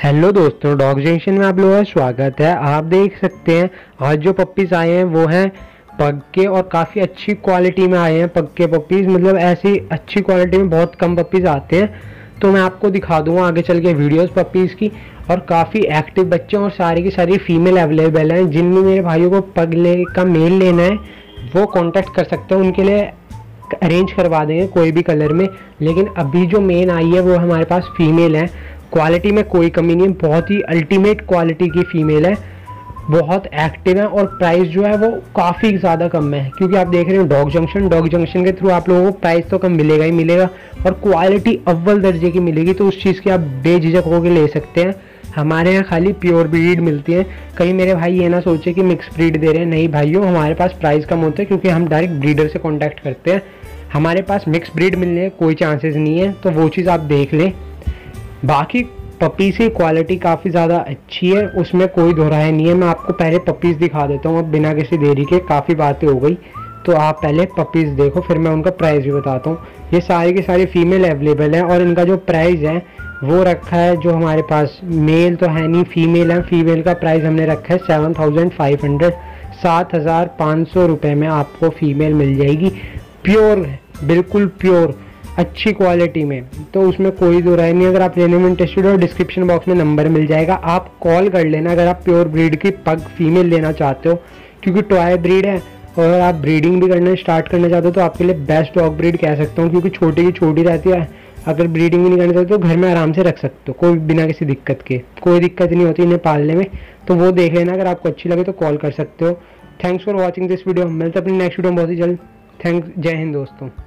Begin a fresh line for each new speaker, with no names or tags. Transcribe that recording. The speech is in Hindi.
हेलो दोस्तों, डॉग जंक्शन में आप लोगों का स्वागत है। आप देख सकते हैं आज जो पप्पीज आए हैं वो हैं पग के और काफ़ी अच्छी क्वालिटी में आए हैं। पग के पप्पीज मतलब ऐसी अच्छी क्वालिटी में बहुत कम पप्पीज आते हैं, तो मैं आपको दिखा दूंगा आगे चल के वीडियोस पप्पीज की। और काफ़ी एक्टिव बच्चे और सारी की सारी फीमेल अवेलेबल हैं। जिनमें मेरे भाइयों को पग का मेल लेना है वो कॉन्टेक्ट कर सकते हैं, उनके लिए अरेंज करवा देंगे कोई भी कलर में। लेकिन अभी जो मेन आई है वो हमारे पास फीमेल है। क्वालिटी में कोई कमी नहीं है, बहुत ही अल्टीमेट क्वालिटी की फीमेल है, बहुत एक्टिव है और प्राइस जो है वो काफ़ी ज़्यादा कम है। क्योंकि आप देख रहे हो डॉग जंक्शन के थ्रू आप लोगों को प्राइस तो कम मिलेगा ही मिलेगा और क्वालिटी अव्वल दर्जे की मिलेगी, तो उस चीज़ की आप बेझिझक होकर ले सकते हैं। हमारे यहाँ खाली प्योर ब्रीड मिलती है। कहीं मेरे भाई ये ना सोचे कि मिक्स ब्रीड दे रहे हैं, नहीं भाइयों, हमारे पास प्राइस कम होता है क्योंकि हम डायरेक्ट ब्रीडर से कॉन्टैक्ट करते हैं। हमारे पास मिक्स ब्रीड मिलने कोई चांसेस नहीं है, तो वो चीज़ आप देख लें। बाकी पपीज़ की क्वालिटी काफ़ी ज़्यादा अच्छी है, उसमें कोई दोहराया नहीं है। मैं आपको पहले पपीज़ दिखा देता हूँ, अब बिना किसी देरी के, काफ़ी बातें हो गई तो आप पहले पपीज़ देखो, फिर मैं उनका प्राइस भी बताता हूँ। ये सारी की सारी फीमेल अवेलेबल हैं और इनका जो प्राइस है वो रखा है, जो हमारे पास मेल तो है नहीं, फीमेल है। फीमेल का प्राइस हमने रखा है 7500, 7500 रुपये में आपको फीमेल मिल जाएगी। प्योर, बिल्कुल प्योर, अच्छी क्वालिटी में, तो उसमें कोई दो राय नहीं। अगर आप लेने में इंटरेस्टेड हो, डिस्क्रिप्शन बॉक्स में नंबर मिल जाएगा, आप कॉल कर लेना अगर आप प्योर ब्रीड की पग फीमेल लेना चाहते हो। क्योंकि टॉय ब्रीड है और आप ब्रीडिंग भी करना स्टार्ट करना चाहते हो तो आपके लिए बेस्ट डॉग ब्रीड कह सकता हूँ। क्योंकि छोटी की छोटी रहती है, अगर ब्रीडिंग भी नहीं करना चाहते तो घर में आराम से रख सकते हो, कोई बिना किसी दिक्कत के, कोई दिक्कत नहीं होती इन्हें पालने में। तो वो देख लेना, अगर आपको अच्छी लगे तो कॉल कर सकते हो। Thanks for watching this video. मिलते हैं अपनी नेक्स्ट वीडियो में बहुत ही जल्द। थैंक्स, जय हिंद दोस्तों।